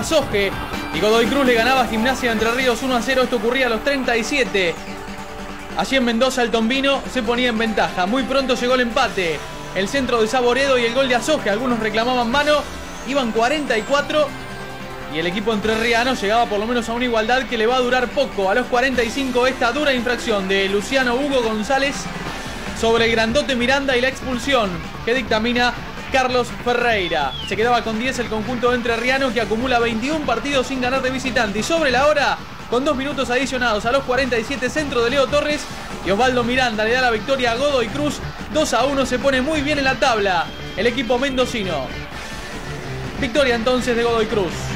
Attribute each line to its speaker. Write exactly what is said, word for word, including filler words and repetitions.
Speaker 1: Soje y Godoy Cruz le ganaba a Gimnasia de Entre Ríos uno a cero. Esto ocurría a los treinta y siete. Allí en Mendoza el tombino se ponía en ventaja. Muy pronto llegó el empate. El centro de Saboredo y el gol de Azoje. Algunos reclamaban mano. Iban cuarenta y cuatro. Y el equipo entrerriano llegaba por lo menos a una igualdad que le va a durar poco. A los cuarenta y cinco esta dura infracción de Luciano Hugo González sobre el grandote Miranda y la expulsión que dictamina Carlos Ferreira. Se quedaba con diez el conjunto entrerriano, que acumula veintiún partidos sin ganar de visitante. Y sobre la hora, con dos minutos adicionados a los cuarenta y siete, centro de Leo Torres y Osvaldo Miranda le da la victoria a Godoy Cruz. dos a uno, se pone muy bien en la tabla el equipo mendocino. Victoria entonces de Godoy Cruz.